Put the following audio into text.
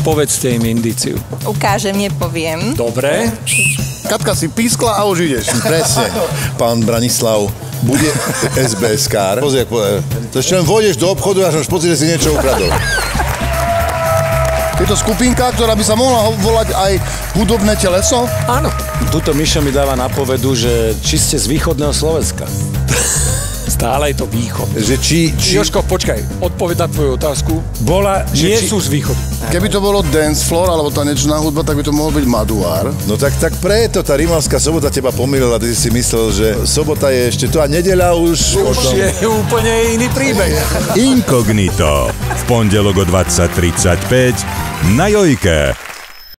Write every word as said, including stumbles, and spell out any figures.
Povedzte im indíciu. Ukážem, nepoviem. Dobre. Katka si pískla a už ideš. Presne. Pán Branislav bude es bé eskár. Pozri, ak povedal. To ešte len vôjdeš do obchodu a máš pocit, že si niečo ukradol. Je to skupinka, ktorá by sa mohla volať aj hudobné teleso? Áno. Tuto Mišo mi dáva napovedu, že či ste z východného Slovenska. Stále je to východ. Že či... či... Jožko, počkaj, odpoveď na tvoju otázku bola, že nie či... sú z východu. Keby to bolo dance floor, alebo tanečná hudba, tak by to mohol byť Maduár. No tak, tak preto tá Rimavská Sobota teba pomýlila, ty si myslel, že sobota je ešte tu a nedeľa už... Už tom... je úplne iný príbeh. Inkognito. V pondelok o dvadsať tridsaťpäť na Jojke.